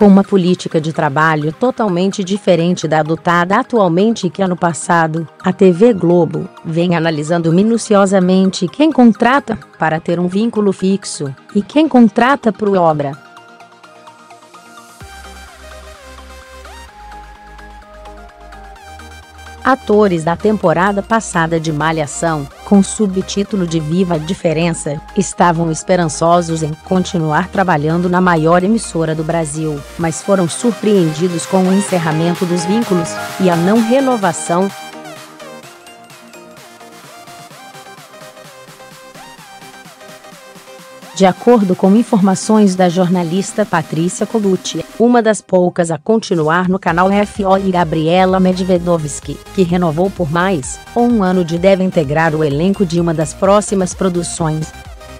com uma política de trabalho totalmente diferente da adotada atualmente e que ano passado, a TV Globo vem analisando minuciosamente quem contrata para ter um vínculo fixo e quem contrata por obra. Atores da temporada passada de Malhação, com subtítulo de Viva a Diferença, estavam esperançosos em continuar trabalhando na maior emissora do Brasil, mas foram surpreendidos com o encerramento dos vínculos e a não renovação. De acordo com informações da jornalista Patrícia Colucci, uma das poucas a continuar no canal FO, e Gabriela Medvedovsky, que renovou por mais um ano deve integrar o elenco de uma das próximas produções.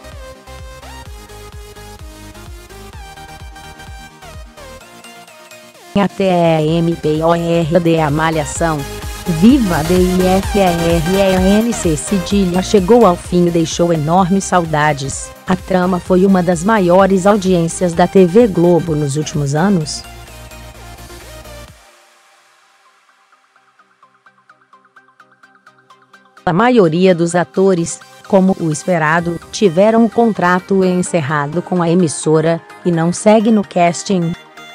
Até a MPORD a Malhação. Viva a DIFREANC Cedilha chegou ao fim e deixou enormes saudades. A trama foi uma das maiores audiências da TV Globo nos últimos anos. A maioria dos atores, como o esperado, tiveram o contrato encerrado com a emissora e não segue no casting.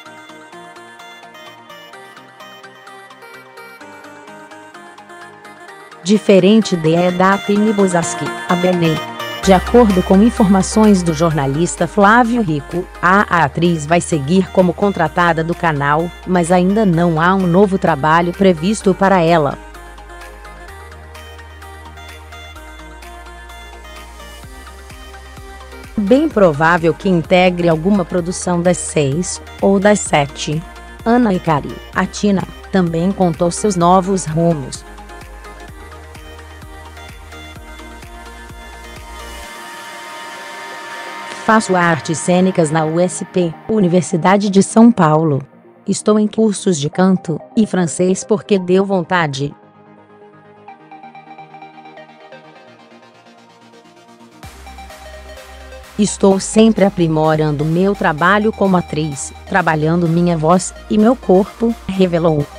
Diferente de Edapine Bozarsky, a Benê. De acordo com informações do jornalista Flávio Rico, a atriz vai seguir como contratada do canal, mas ainda não há um novo trabalho previsto para ela. Bem provável que integre alguma produção das 6 ou das 7. Ana Icari, a Tina, também contou seus novos rumos. Faço artes cênicas na USP, Universidade de São Paulo. Estou em cursos de canto e francês porque deu vontade. Estou sempre aprimorando meu trabalho como atriz, trabalhando minha voz e meu corpo, revelou.